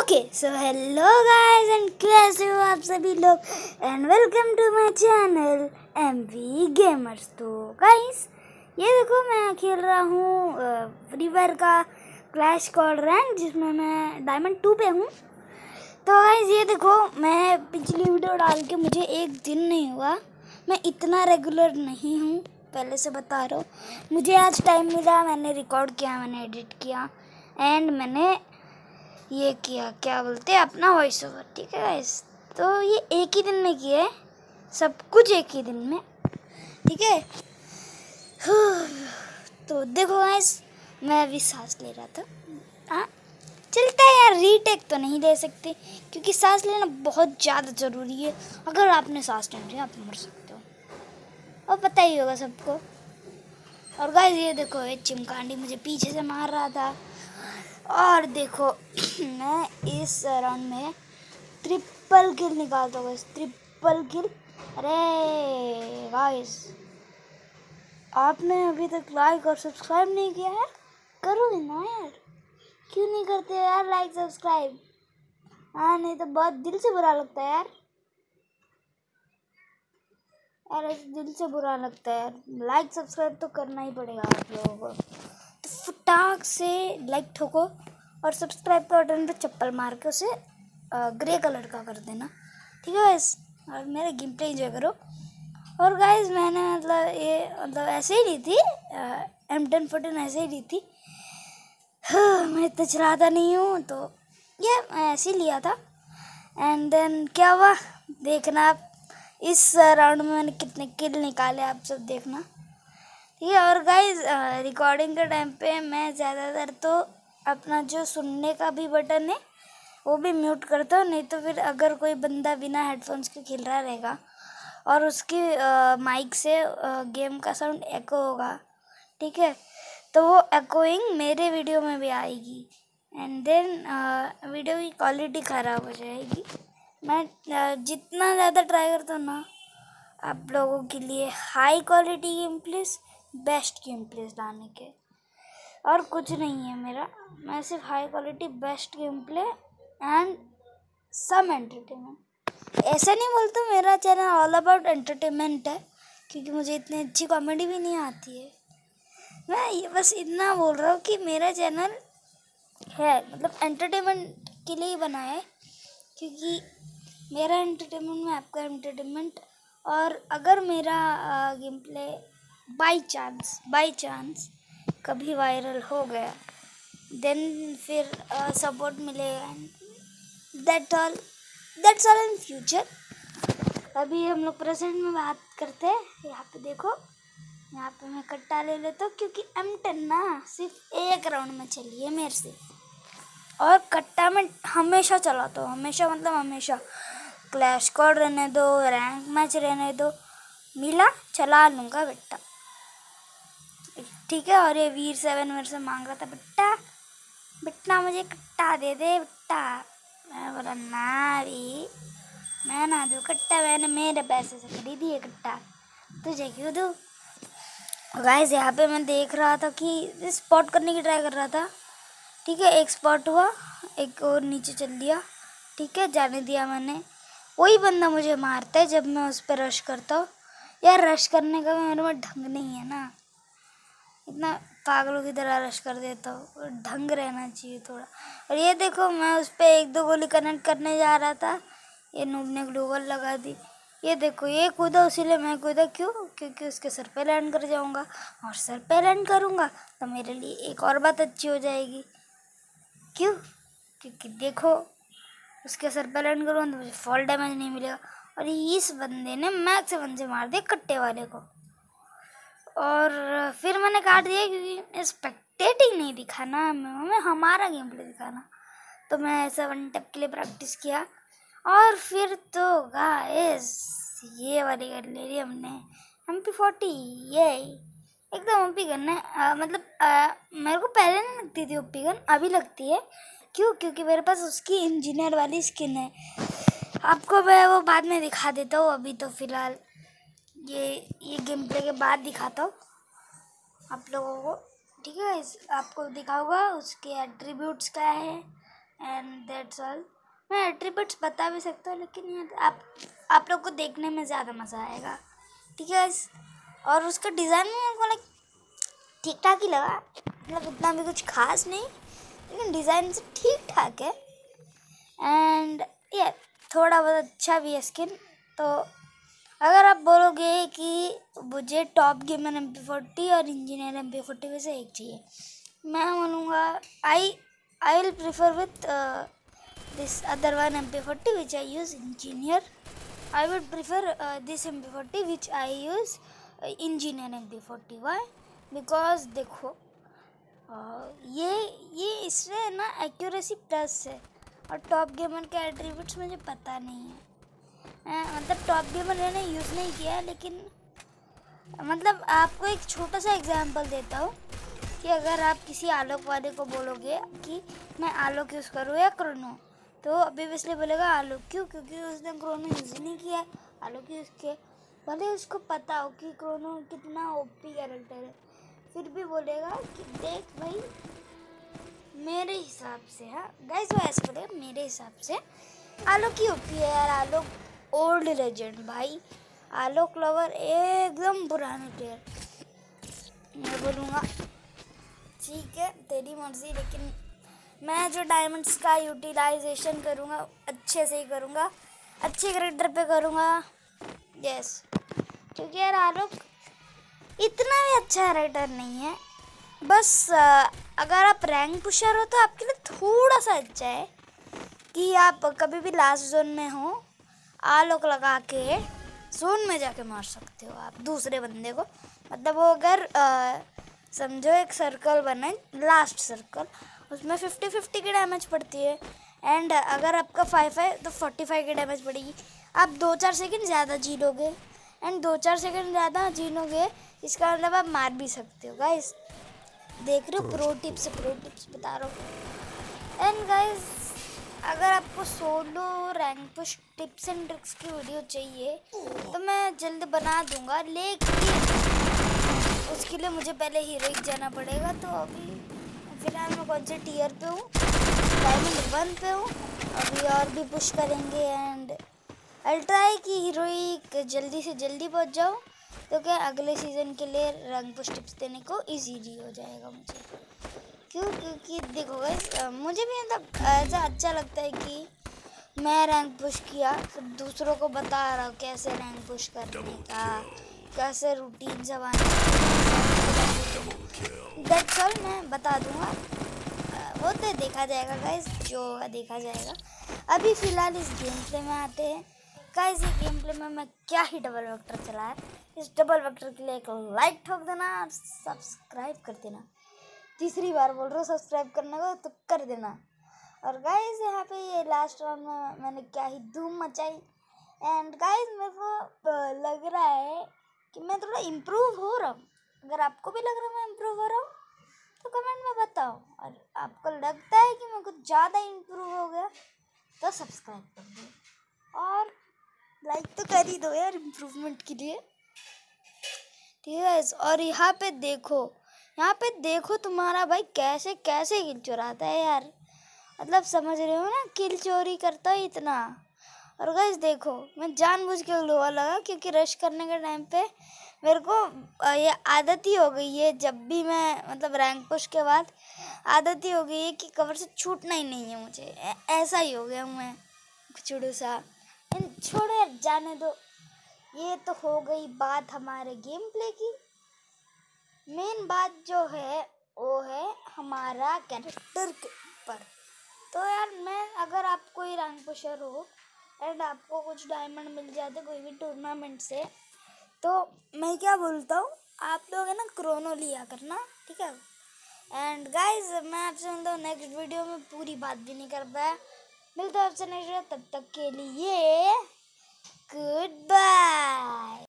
Okay so hello guys and कैसे हो आप सभी लोग and welcome to my channel MV gamers. तो गाइस ये देखो मैं खेल रहा हूँ फ्री फायर का क्लैश स्क्वाड रैंक जिसमें मैं डायमंड 2 पे हूँ। तो गाइस ये देखो मैं पिछली वीडियो डाल के मुझे एक दिन नहीं हुआ, मैं इतना रेगुलर नहीं हूँ, पहले से बता रहा हूँ। मुझे आज टाइम मिला, मैंने रिकॉर्ड किया, मैंने एडिट किया एंड मैंने ये किया, क्या बोलते हैं, अपना वॉइस ओवर। ठीक है गाइस, तो ये एक ही दिन में किया है, सब कुछ एक ही दिन में। ठीक है तो देखो गाइस मैं अभी सांस ले रहा था। हाँ चलता है यार, रीटेक तो नहीं ले सकते क्योंकि सांस लेना बहुत ज़्यादा ज़रूरी है। अगर आपने सांस नहीं लिया आप मर सकते हो, और पता ही होगा सबको। और गाइस ये देखो ये चिमकांडी मुझे पीछे से मार रहा था। और देखो मैं इस राउंड में ट्रिपल किल निकालता हूँ, ट्रिपल किल। अरे गाइस आपने अभी तक लाइक और सब्सक्राइब नहीं किया है, करो ना यार, क्यों नहीं करते यार लाइक सब्सक्राइब। हाँ नहीं तो बहुत दिल से बुरा लगता है यार, ऐसे दिल से बुरा लगता है यार। लाइक सब्सक्राइब तो करना ही पड़ेगा आप लोगों को, तो फटाक से लाइक ठोको और सब्सक्राइब का बटन पे चप्पल मार के उसे ग्रे कलर का कर देना। ठीक है गाइस, और मेरा गेम प्ले एंजॉय करो। और गाइस मैंने मतलब ऐसे ही ली थी, M1014 ऐसे ही ली थी। मैं इतना चलाता नहीं हूँ तो ये मैं ऐसे ही लिया था। एंड देन क्या हुआ देखना आप, इस राउंड में मैंने कितने किल निकाले आप सब देखना। ठीक है, और गाइस रिकॉर्डिंग के टाइम पे मैं ज़्यादातर तो अपना जो सुनने का भी बटन है वो भी म्यूट करता हूँ, नहीं तो फिर अगर कोई बंदा बिना हेडफोन्स के खेल रहा रहेगा और उसकी माइक से गेम का साउंड एको होगा, ठीक है, तो वो एकोइंग मेरे वीडियो में भी आएगी एंड देन वीडियो की क्वालिटी ख़राब हो जाएगी। मैं जितना ज़्यादा ट्राई करता हूँ ना आप लोगों के लिए high quality game plays, best game plays लाने के, और कुछ नहीं है मेरा, मैं सिर्फ high quality best game play and some entertainment. ऐसा नहीं बोलता मेरा चैनल ऑल अबाउट एंटरटेनमेंट है, क्योंकि मुझे इतनी अच्छी कॉमेडी भी नहीं आती है। मैं ये बस इतना बोल रहा हूँ कि मेरा चैनल है मतलब एंटरटेनमेंट के लिए ही बना है, क्योंकि मेरा एंटरटेनमेंट में आपका एंटरटेनमेंट। और अगर मेरा गेम प्ले बाई चांस कभी वायरल हो गया देन फिर सपोर्ट मिलेगा, दैट्स ऑल इन फ्यूचर। अभी हम लोग प्रेजेंट में बात करते हैं। यहाँ पे देखो, यहाँ पे मैं कट्टा ले लेता हूँ क्योंकि M10 ना सिर्फ एक राउंड में चली है मेरे से, और कट्टा में हमेशा चलाता हूँ, हमेशा मतलब हमेशा। क्लैश स्क्वाड रहने दो, रैंक मैच रहने दो, मिला चला लूँगा बेटा। ठीक है, और ये वीर 7 मेरे से मांग रहा था, बेटा मुझे कट्टा दे दे बेटा। मैं बोला ना भी मैं ना दूँ कट्टा, मैंने मेरे पैसे से खरीदी है कट्टा, तुझे क्यों दूँ। गाइस यहाँ पे मैं देख रहा था कि स्पॉट करने की ट्राई कर रहा था। ठीक है, एक स्पॉट हुआ, एक और नीचे चल दिया। ठीक है, जाने दिया मैंने। वही बंदा मुझे मारता है जब मैं उस पर रश करता हूँ। यार रश करने का मेरे में ढंग नहीं है ना, इतना पागलों की तरह रश कर देता हूँ, ढंग रहना चाहिए थोड़ा। और ये देखो मैं उस पर 1-2 गोली कनेक्ट करने जा रहा था, ये नूब ने ग्लोबल लगा दी। ये देखो ये कूदा, इसीलिए मैं कूदा, क्यों, क्योंकि उसके सर पे लैंड कर जाऊँगा, और सर पे लैंड करूँगा तो मेरे लिए एक और बात अच्छी हो जाएगी। क्यों, क्योंकि देखो उसके सर पे लैंड करूँगा तो मुझे फॉल डैमेज नहीं मिलेगा। और इस बंदे ने मैक्स 1 से मार दिया कट्टे वाले को, और फिर मैंने काट दिया क्योंकि स्पेक्टेटिंग नहीं दिखाना हमें, हमारा गेम प्ले दिखाना। तो मैं ऐसा 1 टैप के लिए प्रैक्टिस किया, और फिर तो गाइस ये वाली गन ले ली हमने, MP40। ये एकदम ओपी गन है, मतलब मेरे को पहले नहीं लगती थी ओपी गन, अभी लगती है। क्यों, क्योंकि मेरे पास उसकी इंजीनियर वाली स्किन है। आपको मैं वो बाद में दिखा देता हूँ, अभी तो फ़िलहाल ये गेम प्ले के बाद दिखाता हूँ आप लोगों को। ठीक है, आपको दिखाऊंगा उसके एट्रीब्यूट्स क्या है, एंड दैट्स ऑल। मैं एट्रीब्यूट्स बता भी सकता हूँ, लेकिन यार आप लोग को देखने में ज़्यादा मज़ा आएगा, ठीक है गाइस। और उसका डिज़ाइन में मेरे को लाइक ठीक ठाक ही लगा, मतलब इतना भी कुछ खास नहीं, लेकिन डिज़ाइन से ठीक ठाक है। एंड ये थोड़ा बहुत अच्छा भी है स्किन। तो अगर आप बोलोगे कि मुझे टॉप गेमर MP40 और इंजीनियर MP40 में से एक चाहिए, मैं बोलूँगा I will prefer with this other one MP40 which I use engineer. I would prefer this MP40 which I use engineer MP40। Why? Because देखो ये इससे ना एक्यूरेसी प्लस है, और टॉप गेमर के एट्रीब्यूट्स मुझे पता नहीं है। मतलब टॉप गेमर मैंने यूज़ नहीं किया है, लेकिन मतलब आपको एक छोटा सा एग्जांपल देता हूँ कि अगर आप किसी आलोक वाले को बोलोगे कि मैं आलोक यूज़ करूँ या क्रोनो, तो अभी इसलिए बोलेगा आलोक। क्यों? क्योंकि उसने क्रोनो यूज़ ही नहीं किया है, आलोक यूज़ किया। भले उसको पता हो कि क्रोनो कितना ओपी कैरेक्टर है, फिर भी बोलेगा कि देख भाई मेरे हिसाब से, हाँ गाइस वो ऐसे बोलेगा मेरे हिसाब से आलोक ही ओपी है यार। आलोक ओल्ड लेजेंड भाई, आलोक लवर एकदम पुराने प्लेयर। मैं बोलूँगा ठीक है तेरी मर्जी, लेकिन मैं जो डायमंड्स का यूटिलाइजेशन करूँगा अच्छे से ही करूँगा, अच्छे कैरेक्टर पे करूँगा। यस, क्योंकि यार आलोक इतना भी अच्छा कैरेक्टर नहीं है। बस अगर आप रैंक पुशर हो तो आपके लिए थोड़ा सा अच्छा है कि आप कभी भी लास्ट जोन में हो, आलोक लगा के जोन में जाके मार सकते हो आप दूसरे बंदे को। मतलब वो अगर समझो एक सर्कल बने, लास्ट सर्कल, उसमें 50-50 की डैमेज पड़ती है। एंड अगर आपका 5 है तो 45 की डैमेज पड़ेगी। आप 2-4 सेकंड ज़्यादा जी लोगे, एंड 2-4 सेकंड ज़्यादा जी लोगे, इसका मतलब आप मार भी सकते हो। गाइस देख रहे हो, प्रो टिप्स बता रहा हूँ। एंड गाइस अगर आपको solo rank push tips and tricks की वीडियो चाहिए तो मैं जल्द बना दूंगा, लेकिन उसके लिए मुझे पहले हीरोइक जाना पड़ेगा। तो अभी फिलहाल मैं कौन से टीयर पे हूँ? डायमंड 1 पे हूँ। अभी और भी पुश करेंगे, एंड आई ट्राई कि हीरोइक जल्दी से जल्दी पहुँच जाऊँ, तो क्या अगले सीज़न के लिए रैंक पुश टिप्स देने को ईजीली हो जाएगा मुझे। क्यों? क्योंकि देखो गाइस मुझे भी मतलब ऐसा अच्छा लगता है कि मैं रैंक पुश किया, फिर दूसरों को बता रहा हूँ कैसे रैंक पुश करने का, कैसे रूटीन सब आने दैट्स ऑल मैं बता दूंगा। वो तो देखा जाएगा गाइस, जो देखा जाएगा। अभी फ़िलहाल इस गेम प्ले में आते हैं। गाइस ये गेम प्ले में मैं क्या ही डबल वेक्टर चलाया, इस डबल वेक्टर के लिए एक लाइक ठोक देना और सब्सक्राइब कर देना। तीसरी बार बोल रहा हूँ सब्सक्राइब करने को, तो कर देना। और गाइस यहाँ पे ये लास्ट राउंड में मैंने क्या ही धूम मचाई। एंड गाइस मेरे को लग रहा है कि मैं थोड़ा इम्प्रूव हो रहा हूँ। अगर आपको भी लग रहा है मैं इम्प्रूव हो रहा हूँ तो कमेंट में बताओ, और आपको लगता है कि मैं कुछ ज़्यादा इम्प्रूव हो गया तो सब्सक्राइब कर दो और लाइक तो कर ही दो यार इम्प्रूवमेंट के लिए, ठीक है गाइस। और यहाँ पे देखो तुम्हारा भाई कैसे कैसे किल चुराता है यार, मतलब समझ रहे हो ना, किल चोरी करता है इतना। और गाइस देखो मैं जानबूझ के लोहा लगा, क्योंकि रश करने के टाइम पे मेरे को ये आदत ही हो गई है, जब भी मैं मतलब रैंक पुश के बाद आदत ही हो गई है कि कवर से छूटना ही नहीं है मुझे। ऐसा ही हो गया हूँ मैं कुचड़ू सा। छोड़ो यार, जाने दो। ये तो हो गई बात हमारे गेम प्ले की। मेन बात जो है वो है हमारा कैरेक्टर के ऊपर। तो यार मैं अगर आप कोई रैंक पुशर हो एंड आपको कुछ डायमंड मिल जाते कोई भी टूर्नामेंट से, तो मैं क्या बोलता हूँ, आप लोग है ना क्रोनो लिया करना, ठीक है। एंड गाइस मैं आपसे मिलता हूँ नेक्स्ट वीडियो में, पूरी बात भी नहीं कर पाया। मिलता हूँ आपसे नेक्स्ट वीडियो, तब तक के लिए गुड बाय।